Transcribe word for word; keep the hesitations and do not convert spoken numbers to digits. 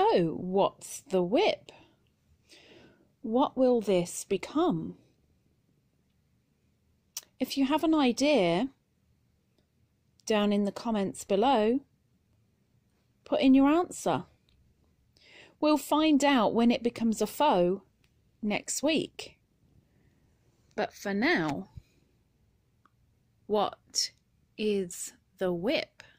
So, what's the W I P? What will this become? If you have an idea, down in the comments below, put in your answer. We'll find out when it becomes a foe next week. But for now, what is the W I P?